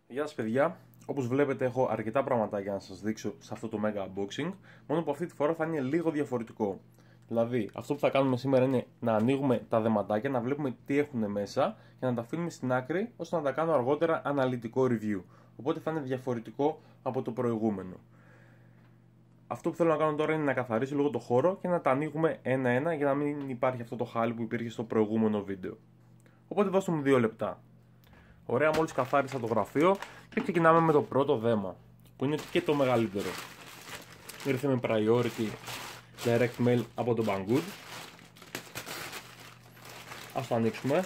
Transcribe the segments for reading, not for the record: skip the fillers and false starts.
Γεια σας παιδιά, όπως βλέπετε έχω αρκετά πράγματα για να σας δείξω σε αυτό το mega unboxing. Μόνο που αυτή τη φορά θα είναι λίγο διαφορετικό. Δηλαδή, αυτό που θα κάνουμε σήμερα είναι να ανοίγουμε τα δεματάκια, να βλέπουμε τι έχουν μέσα και να τα αφήνουμε στην άκρη ώστε να τα κάνω αργότερα αναλυτικό review. Οπότε θα είναι διαφορετικό από το προηγούμενο. Αυτό που θέλω να κάνω τώρα είναι να καθαρίσω λίγο το χώρο και να τα ανοίγουμε ένα-ένα για να μην υπάρχει αυτό το χάλι που υπήρχε στο προηγούμενο βίντεο. Οπότε δώστε μου 2 λεπτά. Ωραία, μόλις καθάρισα το γραφείο και ξεκινάμε με το πρώτο δέμα, που είναι και το μεγαλύτερο. Ήρθε με priority direct mail από το Banggood. Ας το ανοίξουμε.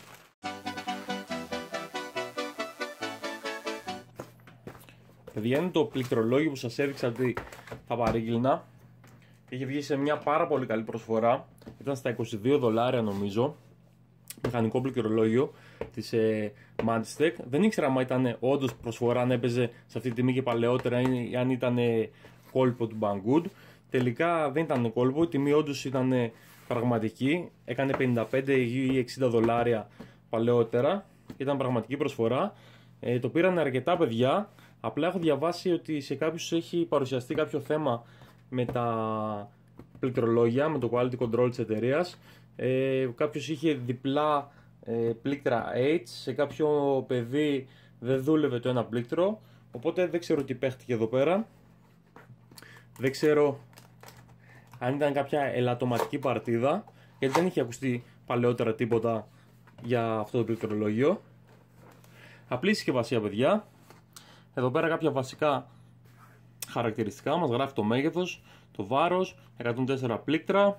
Παιδιά, είναι το πληκτρολόγιο που σας έδειξα ότι θα παρήγγειλνα. Είχε βγει σε μια πάρα πολύ καλή προσφορά. Ήταν στα $22 νομίζω. Μηχανικό πληκτρολόγιο της Mantistek. Δεν ήξερα αν ήταν όντως προσφορά, αν έπαιζε σε αυτή τη τιμή και παλαιότερα ή αν ήταν κόλπο του Banggood. Τελικά δεν ήταν κόλπο, η τιμή όντως ήταν πραγματική. Έκανε $55 ή $60 παλαιότερα. Ήταν πραγματική προσφορά. Το πήραν αρκετά παιδιά. Απλά έχω διαβάσει ότι σε κάποιους έχει παρουσιαστεί κάποιο θέμα με τα πληκτρολόγια, με το quality control της εταιρείας. Κάποιος είχε διπλά πλήκτρα H, σε κάποιο παιδί δεν δούλευε το ένα πλήκτρο, οπότε δεν ξέρω τι παίχτηκε εδώ πέρα. Δεν ξέρω αν ήταν κάποια ελαττωματική παρτίδα, γιατί δεν είχε ακουστεί παλαιότερα τίποτα για αυτό το πληκτρολόγιο. Απλή συσκευασία παιδιά. Εδώ πέρα κάποια βασικά χαρακτηριστικά, μας γράφει το μέγεθος, το βάρος, 104 πλήκτρα,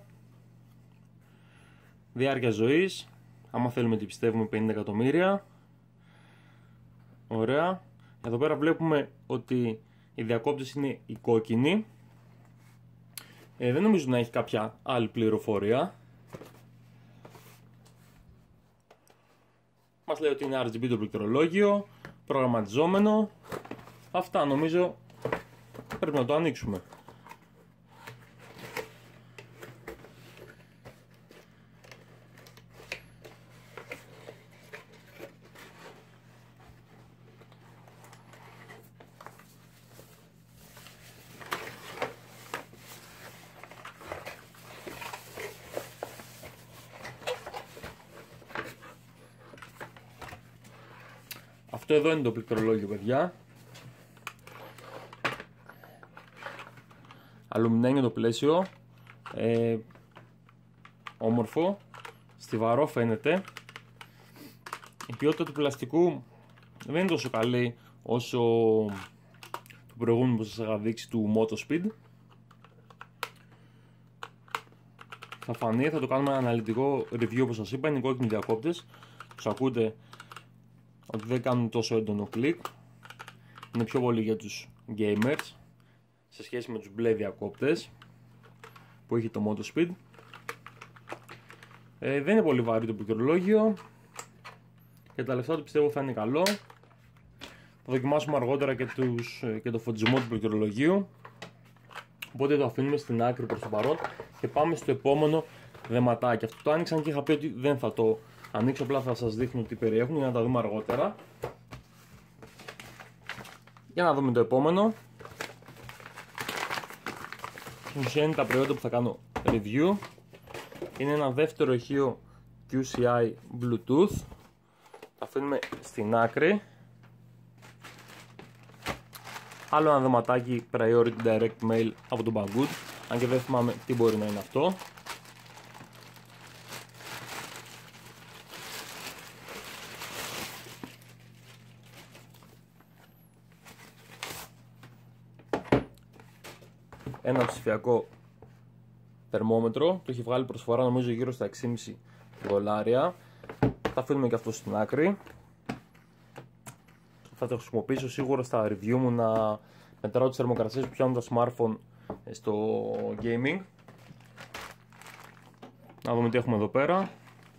διάρκεια ζωής, άμα θέλουμε τι πιστεύουμε 50 εκατομμύρια. Ωραία. Εδώ πέρα βλέπουμε ότι οι διακόπτες είναι οι κόκκινοι. Δεν νομίζω να έχει κάποια άλλη πληροφορία. Μας λέει ότι είναι RGB το πληκτρολόγιο, προγραμματιζόμενο. Αυτά νομίζω πρέπει να το ανοίξουμε. Αυτό εδώ είναι το πληκτρολόγιο παιδιά. Αλουμινένιο το πλαίσιο, όμορφο, στιβαρό φαίνεται. Η ποιότητα του πλαστικού δεν είναι τόσο καλή όσο το προηγούμενο που σας είχα δείξει του Motospeed. Θα φανεί, θα το κάνουμε ένα αναλυτικό review όπως σας είπα. Είναι οι κόκκινοι διακόπτες, τους ακούτε ότι δεν κάνουν τόσο έντονο κλικ. Είναι πιο πολύ για τους gamers σε σχέση με τους μπλε διακόπτες που έχει το Motospeed. Δεν είναι πολύ βαρύ το πληκτρολόγιο και τα λεφτά του πιστεύω θα είναι καλό. Θα δοκιμάσουμε αργότερα και το φωτισμό του πληκτρολογίου, οπότε το αφήνουμε στην άκρη προς το παρόν και πάμε στο επόμενο δεματάκι. Αυτό το άνοιξαν και είχα πει ότι δεν θα το ανοίξω, απλά θα σας δείχνω τι περιέχουν για να τα δούμε αργότερα. Για να δούμε το επόμενο. Ουσία είναι τα προϊόντα που θα κάνω review. Είναι ένα δεύτερο ηχείο QCY Bluetooth. Τα αφήνουμε στην άκρη. Άλλο ένα δεματάκι priority direct mail από τον Banggood, αν και δεν θυμάμαι τι μπορεί να είναι αυτό. Ένα ψηφιακό θερμόμετρο, το έχει βγάλει προσφορά νομίζω γύρω στα $6,5. Τα αφήνουμε και αυτό στην άκρη. Θα το χρησιμοποιήσω σίγουρα στα review μου να μετράω τις θερμοκρασίες που πιάνουν τα smartphone στο gaming. Να δούμε τι έχουμε εδώ πέρα.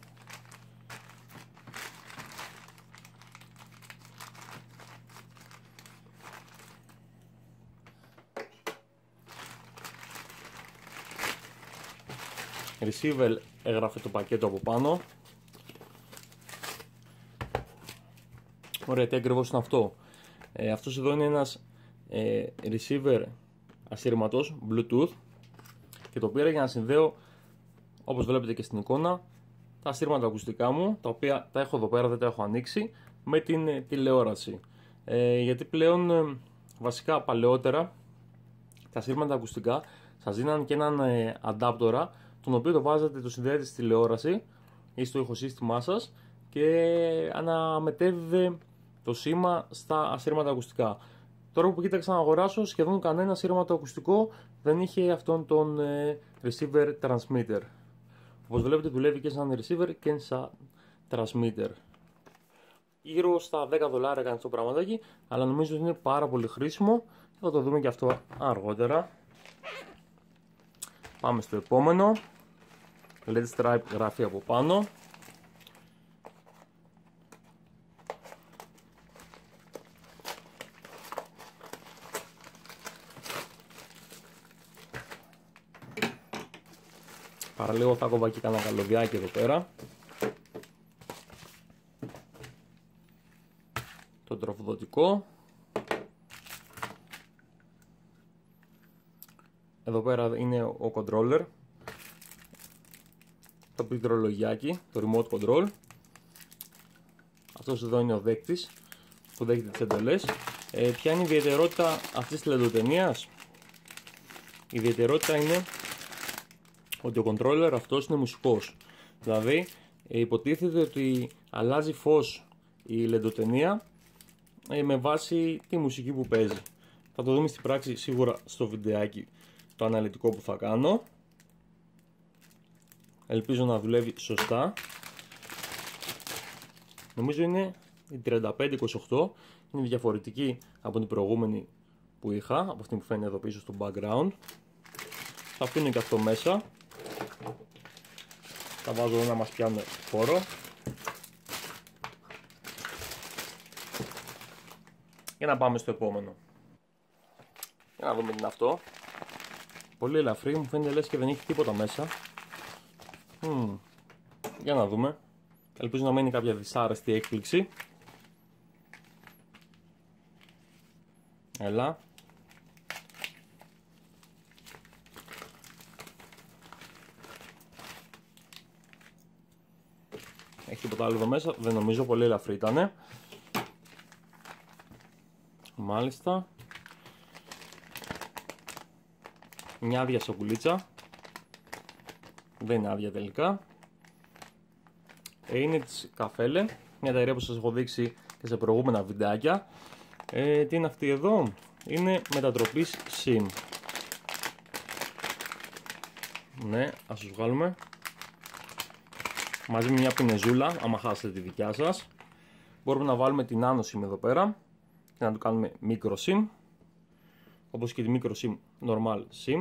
Receiver έγραφε το πακέτο από πάνω. Ωραία, τι ακριβώς είναι αυτό? Αυτός εδώ είναι ένας receiver ασύρματος Bluetooth και το πήρα για να συνδέω, όπως βλέπετε και στην εικόνα, τα ασύρματα ακουστικά μου, τα οποία τα έχω εδώ πέρα, δεν τα έχω ανοίξει, με την τηλεόραση. Γιατί πλέον βασικά παλαιότερα τα ασύρματα ακουστικά σας δίναν και έναν αντάπτορα, τον οποίο το βάζατε, το συνδέετε στη τηλεόραση ή στο ηχοσύστημά σας και αναμετέδιδε το σήμα στα ασύρματα ακουστικά. Τώρα που κοίταξα να αγοράσω, σχεδόν κανένα ασύρματο ακουστικό δεν είχε αυτόν τον receiver transmitter. Όπως βλέπετε δουλεύει και σαν receiver και σαν transmitter. Γύρω στα 10 δολάρια κάνει αυτό το πραγματάκι, αλλά νομίζω ότι είναι πάρα πολύ χρήσιμο. Θα το δούμε και αυτό αργότερα. Πάμε στο επόμενο. LED Strip γράφει από πάνω. Παραλίγο θα κόβα και κανένα καλωδιάκι εδώ πέρα. Το τροφοδοτικό. Εδώ πέρα είναι ο controller. Το πληκτρολογιάκι, το remote control. Αυτός εδώ είναι ο δέκτης που δέχεται τις εντολές. Ποια είναι η ιδιαιτερότητα αυτής της λεντοτενίας? Η ιδιαιτερότητα είναι ότι ο controller αυτός είναι μουσικός. Δηλαδή υποτίθεται ότι αλλάζει φως η λεντοτενία με βάση τη μουσική που παίζει. Θα το δούμε στην πράξη σίγουρα στο βιντεάκι το αναλυτικό που θα κάνω. Ελπίζω να δουλεύει σωστά. Νομίζω είναι η 3528, είναι διαφορετική από την προηγούμενη που είχα, από αυτή που φαίνεται εδώ πίσω στο background. Θα αφήνω και αυτό μέσα. Θα βάζω εδώ να μας πιάνουν χώρο. Για να πάμε στο επόμενο. Για να δούμε τι είναι αυτό. Πολύ ελαφρύ, μου φαίνεται λες και δεν έχει τίποτα μέσα. Για να δούμε. Ελπίζω να μην είναι κάποια δυσάρεστη έκπληξη. Έλα. Έχει τίποτα άλλο εδώ μέσα, δεν νομίζω, πολύ ελαφρύ ήτανε. Μάλιστα. Μια άδεια σοκουλίτσα. Δεν είναι άδεια τελικά. Είναι της CAFELE, μια εταιρεία που σας έχω δείξει και σε προηγούμενα βιντεάκια. Τι είναι αυτή εδώ? Είναι μετατροπής SIM. Ναι, ας τους βγάλουμε. Μαζί με μια πινεζούλα, άμα χάσετε τη δικιά σας. Μπορούμε να βάλουμε την nano SIM εδώ πέρα και να το κάνουμε micro SIM, όπως και τη micro SIM normal SIM.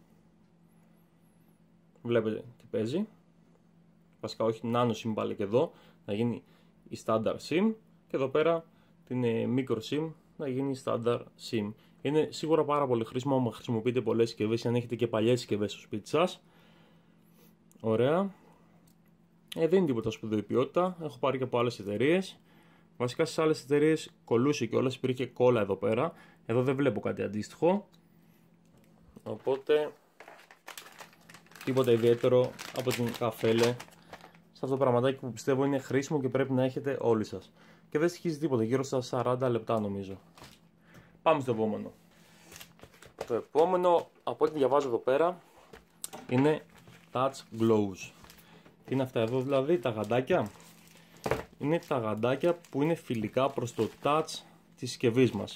Βλέπετε τι παίζει. Βασικά όχι, nano SIM πάλι και εδώ να γίνει η standard SIM και εδώ πέρα την micro SIM να γίνει η standard SIM. Είναι σίγουρα πάρα πολύ χρήσιμο άμα χρησιμοποιείτε πολλές συσκευές ή αν έχετε και παλιές συσκευές στο σπίτι σας. Ωραία. Δεν είναι τίποτα σπουδαία ποιότητα. Έχω πάρει και από άλλες εταιρείες. Βασικά στις άλλες εταιρείες κολλούσε και όλες, υπήρχε κόλλα εδώ πέρα. Εδώ δεν βλέπω κάτι αντίστοιχο. Οπότε τίποτα ιδιαίτερο από την CAFELE σε αυτό το πραγματάκι που πιστεύω είναι χρήσιμο και πρέπει να έχετε όλοι σας. Και δεν στοιχίζει τίποτα, γύρω στα 40 λεπτά νομίζω. Πάμε στο επόμενο. Το επόμενο, από ό,τι διαβάζω εδώ πέρα, είναι Touch Glows. Τι είναι αυτά εδώ δηλαδή, τα γαντάκια? Είναι τα γαντάκια που είναι φιλικά προς το touch της συσκευής μας.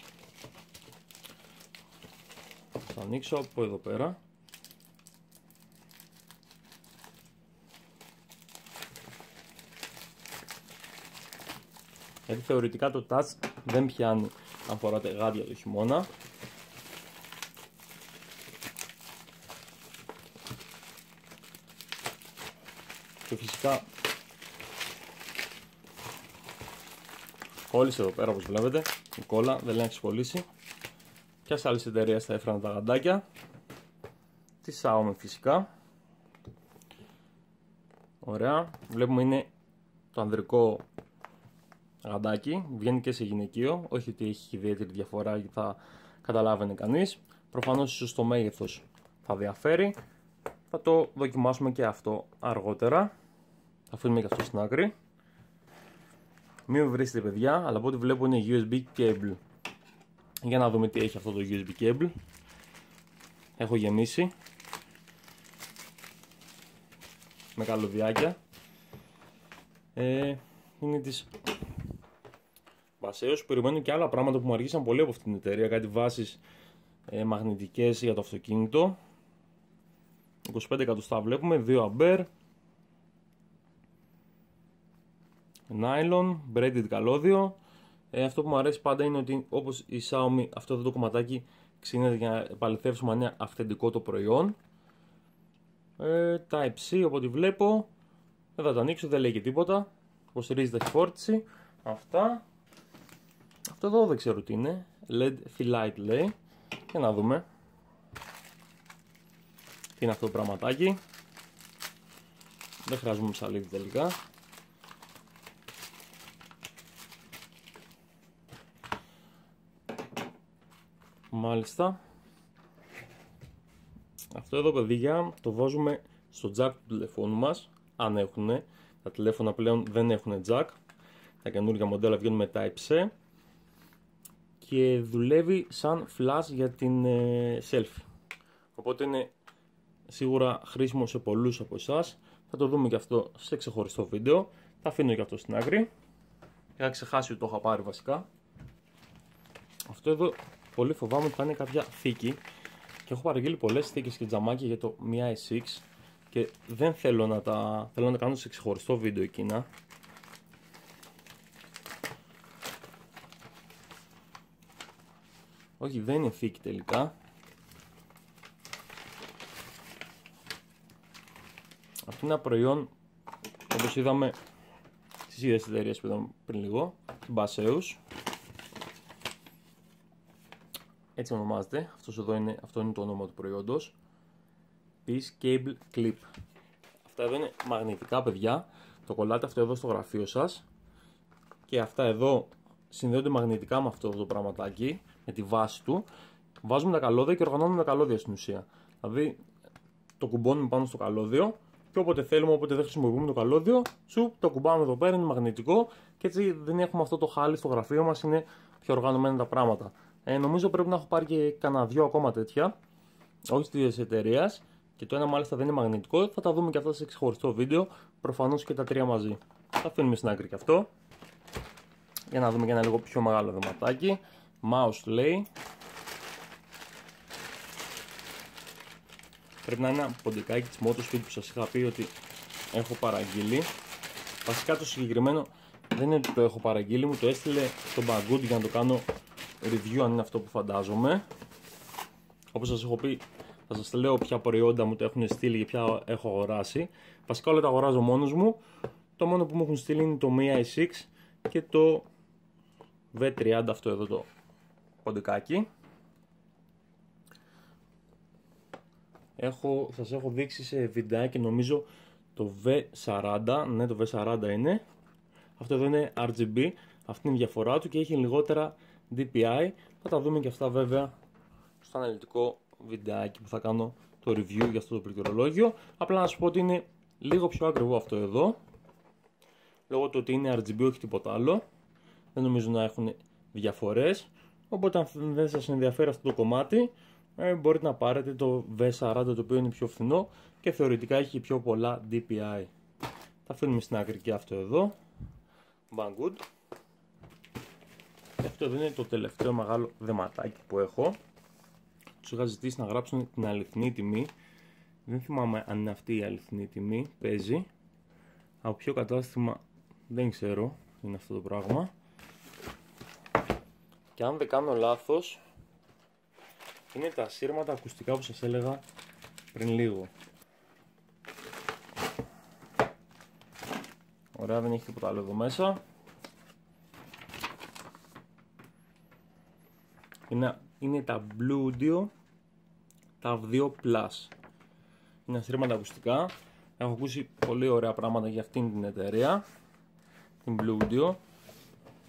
Θα ανοίξω από εδώ πέρα. Γιατί θεωρητικά το touch δεν πιάνει αν φοράτε γάντια το χειμώνα. Και φυσικά κόλλησε εδώ πέρα, όπως βλέπετε. Η κόλλα δεν λέει να ξεχωλήσει. Ποιας άλλης εταιρείας θα έφεραν τα γαντάκια? Τη Xiaomi φυσικά. Ωραία. Βλέπουμε είναι το ανδρικό γαντάκι, βγαίνει και σε γυναικείο, όχι ότι έχει ιδιαίτερη διαφορά και θα καταλάβαινε κανείς. Προφανώς ίσως το μέγεθος θα διαφέρει, θα το δοκιμάσουμε και αυτό αργότερα. Θα αφήνουμε και αυτό στην άκρη. Μην με βρίσκετε παιδιά, αλλά από ό,τι βλέπω είναι USB cable. Για να δούμε τι έχει αυτό το USB cable. Έχω γεμίσει με καλωδιάκια. Είναι της Baseus. Περιμένω και άλλα πράγματα που μου αργήσαν πολύ από αυτήν την εταιρεία. Κάτι βάσεις μαγνητικές για το αυτοκίνητο. 25 εκατοστά βλέπουμε, 2 αμπέρ. Nylon, braided καλώδιο. Αυτό που μου αρέσει πάντα είναι ότι όπως η Xiaomi, αυτό εδώ το κομματάκι ξύνεται για να επαληθεύσουμε αν είναι αυθεντικό το προϊόν. Type-C, οπότε βλέπω. Δεν θα το ανοίξω, δεν λέει και τίποτα. Υποστηρίζει ταχυφόρτιση. Αυτά. Αυτό εδώ δεν ξέρω τι είναι. LED light λέει. Για να δούμε τι είναι αυτό το πραγματάκι. Δεν χρειάζομαι ψαλίδι τελικά. Μάλιστα. Αυτό εδώ παιδιά το βάζουμε στο jack του τηλεφώνου μας. Αν έχουν. Τα τηλέφωνα πλέον δεν έχουν jack. Τα καινούργια μοντέλα βγαίνουν με Type-C. Και δουλεύει σαν flash για την Selfie. Οπότε είναι σίγουρα χρήσιμο σε πολλούς από εσάς. Θα το δούμε και αυτό σε ξεχωριστό βίντεο. Θα αφήνω και αυτό στην άκρη. Είχα ξεχάσει ότι το είχα πάρει βασικά. Αυτό εδώ πολύ φοβάμαι ότι θα είναι κάποια θήκη. Και έχω παραγγείλει πολλές θήκες και τζαμάκια για το Mi A6. Και δεν θέλω να τα κάνω σε ξεχωριστό βίντεο εκείνα. Όχι, δεν είναι θήκη τελικά. Αυτό είναι ένα προϊόν, όπως είδαμε στις ίδιες εταιρείες που είδαμε πριν λίγο, την Baseus. Έτσι ονομάζεται. Αυτό είναι το όνομα του προϊόντος. Peace Cable Clip. Αυτά εδώ είναι μαγνητικά παιδιά. Το κολλάτε αυτό εδώ στο γραφείο σας. Και αυτά εδώ συνδέονται μαγνητικά με αυτό το πραγματάκι, με τη βάση του. Βάζουμε τα καλώδια και οργανώνουμε τα καλώδια στην ουσία. Δηλαδή το κουμπώνουμε πάνω στο καλώδιο και όποτε θέλουμε, όποτε δεν χρησιμοποιούμε το καλώδιο, το κουμπάμε εδώ πέρα, είναι μαγνητικό και έτσι δεν έχουμε αυτό το χάλι στο γραφείο μας, είναι πιο οργανωμένα τα πράγματα. Νομίζω πρέπει να έχω πάρει και κανένα 2 ακόμα τέτοια, όχι της εταιρείας, και το ένα μάλιστα δεν είναι μαγνητικό. Θα τα δούμε και αυτά σε ξεχωριστό βίντεο, προφανώς και τα 3 μαζί. Θα αφήνουμε στην άκρη και αυτό. Για να δούμε και ένα λίγο πιο μεγάλο δεματάκι. Mouse λέει. Πρέπει να είναι ένα ποντικάκι της Motospeed που σας είχα πει ότι έχω παραγγείλει. Βασικά το συγκεκριμένο δεν είναι ότι το έχω παραγγείλει, μου το έστειλε στο Banggood για να το κάνω review αν είναι αυτό που φαντάζομαι. Όπως σας έχω πει, θα σας λέω ποια προϊόντα μου το έχουν στείλει και ποια έχω αγοράσει. Βασικά όλα τα αγοράζω μόνος μου. Το μόνο που μου έχουν στείλει είναι το Mi A6 και το V30, αυτό εδώ το ποντικάκι. Σας έχω δείξει σε βιντεάκι νομίζω το V40, ναι το V40 είναι. Αυτό εδώ είναι RGB, αυτή είναι η διαφορά του και έχει λιγότερα DPI. Θα τα δούμε και αυτά βέβαια στο αναλυτικό βιντεάκι που θα κάνω το review για αυτό το πληκτρολόγιο. Απλά να σας πω ότι είναι λίγο πιο ακριβό αυτό εδώ, λόγω του ότι είναι RGB, όχι τίποτα άλλο. Δεν νομίζω να έχουν διαφορές, οπότε αν δεν σας ενδιαφέρει αυτό το κομμάτι, μπορείτε να πάρετε το V40, το οποίο είναι πιο φθηνό και θεωρητικά έχει πιο πολλά DPI. Θα αφήνουμε στην άκρη και αυτό εδώ. Banggood. Και αυτό εδώ είναι το τελευταίο μεγάλο δεματάκι που έχω. Τους είχα ζητήσει να γράψουν την αληθινή τιμή. Δεν θυμάμαι αν είναι αυτή η αληθινή τιμή. Παίζει. Από ποιο κατάστημα δεν ξέρω. Είναι αυτό το πράγμα. Και αν δεν κάνω λάθος, είναι τα σύρματα ακουστικά που σας έλεγα πριν λίγο. Ωραία, δεν έχει τίποτα άλλο εδώ μέσα. Είναι τα Bluedio, τα 2 Plus. Είναι σύρματα ακουστικά. Έχω ακούσει πολύ ωραία πράγματα για αυτήν την εταιρεία, την Bluedio.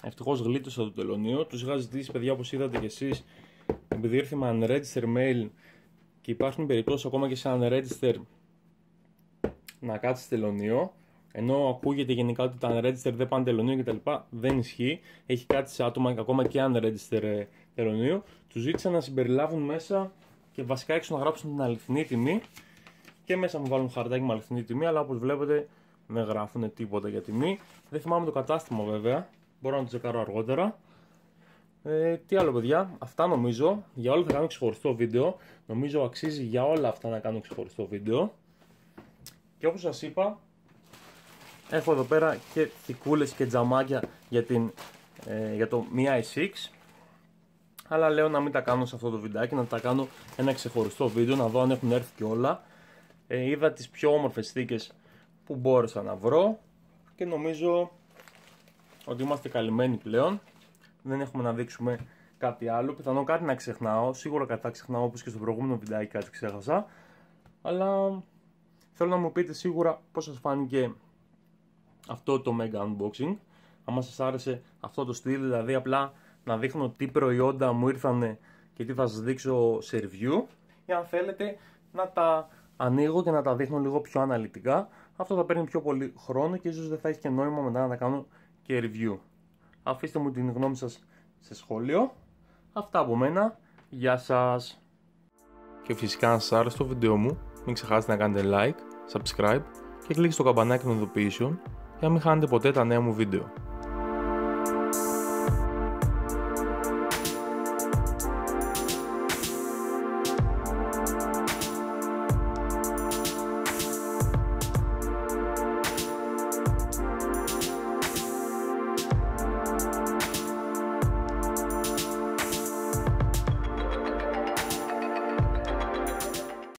ευτυχώς γλίτωσα το τελωνείο. Τους είχα ζητήσει, παιδιά, όπως είδατε κι εσείς, επειδή ήρθε με unregister mail και υπάρχουν περιπτώσεις ακόμα και σε unregister να κάτσει τελωνείο. Ενώ ακούγεται γενικά ότι τα unregister δεν πάνε τελωνείο κτλ. Δεν ισχύει. Έχει κάτι σε άτομα ακόμα και unregister τελωνείο. Τους ζήτησα να συμπεριλάβουν μέσα και βασικά έξω να γράψουν την αληθινή τιμή. Και μέσα μου βάλουν χαρτάκι με αληθινή τιμή, αλλά όπως βλέπετε δεν γράφουν τίποτα για τιμή. Δεν θυμάμαι το κατάστημα βέβαια. Μπορώ να το τσεκάρω αργότερα. Τι άλλο, παιδιά, αυτά νομίζω. Για όλα θα κάνω ξεχωριστό βίντεο. Νομίζω αξίζει για όλα αυτά να κάνω ξεχωριστό βίντεο. Και όπως σας είπα, έχω εδώ πέρα και θικούλες και τζαμάκια για το Mi i6. Αλλά λέω να μην τα κάνω σε αυτό το βιντεάκι, να τα κάνω ένα ξεχωριστό βίντεο, να δω αν έχουν έρθει και όλα. Είδα τις πιο όμορφες θήκες που μπόρεσα να βρω και νομίζω ότι είμαστε καλυμμένοι πλέον. Δεν έχουμε να δείξουμε κάτι άλλο. Πιθανόν κάτι να ξεχνάω, σίγουρα κάτι θα ξεχνάω, όπως και στο προηγούμενο βιντεάκι κάτι ξέχασα. Αλλά θέλω να μου πείτε σίγουρα πώς σας φάνηκε αυτό το mega unboxing. Αν σας άρεσε αυτό το στυλ, δηλαδή απλά να δείχνω τι προϊόντα μου ήρθανε και τι θα σας δείξω σε review, ή αν θέλετε να τα ανοίγω και να τα δείχνω λίγο πιο αναλυτικά. Αυτό θα παίρνει πιο πολύ χρόνο και ίσως δεν θα έχει και νόημα μετά να κάνω και review. Αφήστε μου την γνώμη σας σε σχόλιο. Αυτά από μένα. Γεια σας. Και φυσικά αν σας άρεσε το βίντεο μου, μην ξεχάσετε να κάνετε like, subscribe και κλικ στο καμπανάκι των ειδοποιήσεων για να μην χάνετε ποτέ τα νέα μου βίντεο.